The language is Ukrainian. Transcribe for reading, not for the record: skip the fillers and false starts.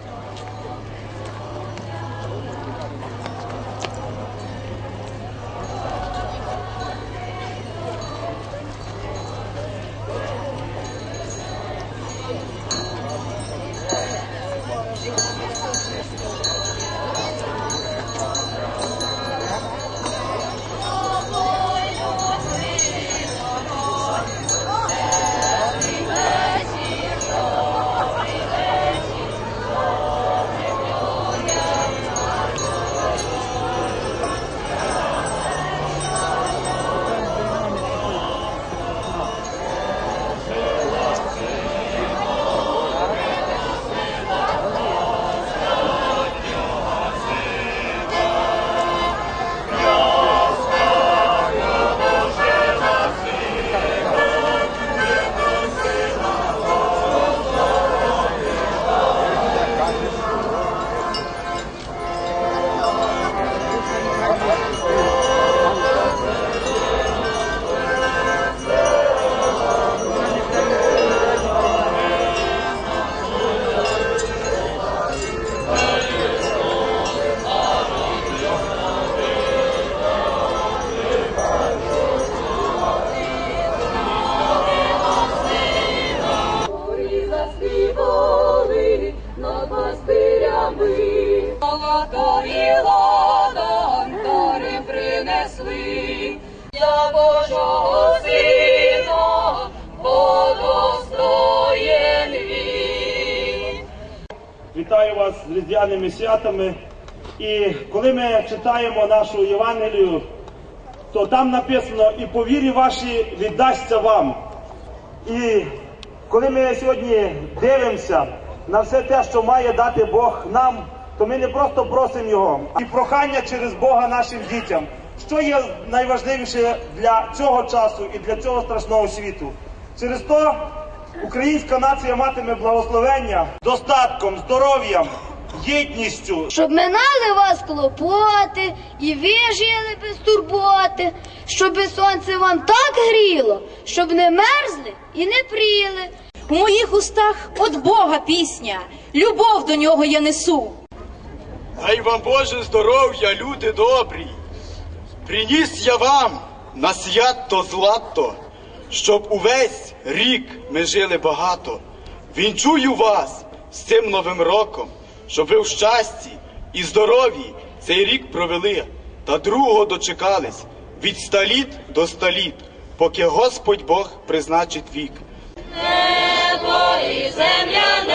для Божого Сина, бо достоєн він. Вітаю вас з різдвяними святами. І коли ми читаємо нашу Євангелію, то там написано: «І по вірі вашій віддасться вам». І коли ми сьогодні дивимося на все те, що має дати Бог нам, то ми не просто просимо Його. І прохання через Бога нашим дітям. Що є найважливіше для цього часу і для цього страшного світу? Через то українська нація матиме благословення достатком, здоров'ям, єдністю. Щоб минали вас клопоти, і ви жили без турботи, щоб сонце вам так гріло, щоб не мерзли і не пріли. У моїх устах от Бога пісня, любов до нього я несу. Дай вам Боже здоров'я, люди добрі. Приніс я вам на свято злато, щоб увесь рік ми жили багато. Вінчую вас з цим новим роком, щоб ви в щасті і здоров'ї цей рік провели, та другого дочекались від 100 літ до 100 літ, поки Господь Бог призначить вік. Небо і земля